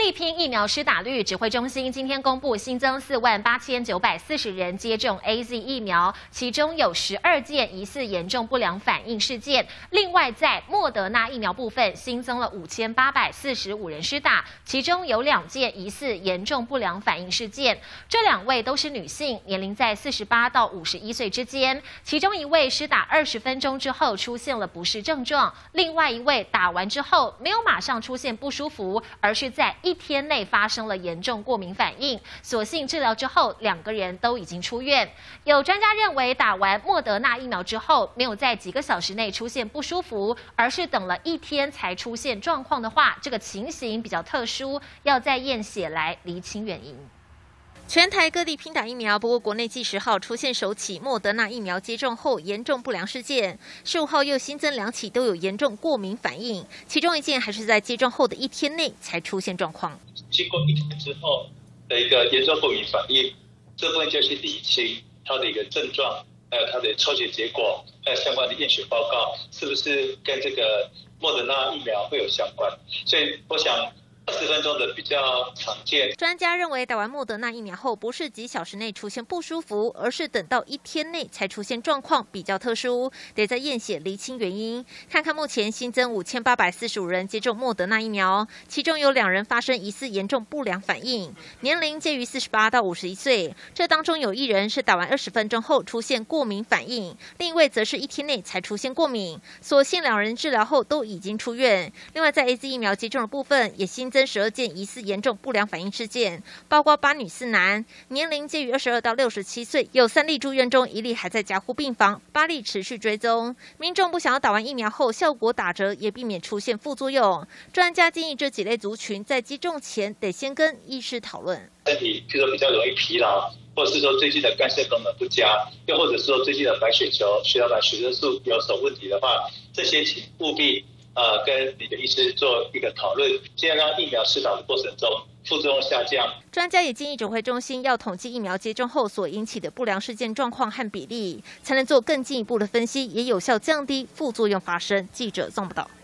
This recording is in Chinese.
力拼疫苗施打率，指挥中心今天公布新增48940人接种 AZ 疫苗，其中有12件疑似严重不良反应事件。另外，在莫德纳疫苗部分新增了5845人施打，其中有2件疑似严重不良反应事件。这2位都是女性，年龄在48到51岁之间。其中1位施打20分钟之后出现了不适症状，另外1位打完之后没有马上出现不舒服，而是在1天内发生了严重过敏反应，所幸治疗之后2个人都已经出院。有专家认为，打完莫德纳疫苗之后没有在几个小时内出现不舒服，而是等了1天才出现状况的话，这个情形比较特殊，要再验血来厘清原因。全台各地拼打疫苗，不过国内继10号出现首起莫德纳疫苗接种后严重不良事件，15号又新增2起都有严重过敏反应，其中1件还是在接种后的1天内才出现状况。 经过1天之后的一个严重过敏反应，这部分就去厘清它的一个症状，还有它的抽血结果，还有相关的验血报告，是不是跟这个莫德纳疫苗会有相关？所以我想20分钟的比较常见。 专家认为，打完莫德纳疫苗后，不是几小时内出现不舒服，而是等到1天内才出现状况，比较特殊，得在验血厘清原因。看看目前新增5845人接种莫德纳疫苗，其中有2人发生疑似严重不良反应，年龄介于48到51岁。这当中有1人是打完20分钟后出现过敏反应，另一位则是1天内才出现过敏。所幸2人治疗后都已经出院。另外，在 AZ 疫苗接种的部分也新增12件疑似严重不良反应事件，包括8女4男，年龄介于22到67岁，有3例住院中，1例还在加护病房，8例持续追踪。民众不想要打完疫苗后效果打折，也避免出现副作用。专家建议这几类族群在接种前得先跟医师讨论。 身体譬如说比较容易疲劳，或者是说最近的肝肾功能不佳，又或者是说最近的白血球、血小板血色素有所问题的话，这些请务必跟你的医师做一个讨论，尽量让疫苗施打的过程中副作用下降。 专家也建议指挥中心要统计疫苗接种后所引起的不良事件状况和比例，才能做更进一步的分析，也有效降低副作用发生。记者宋报道。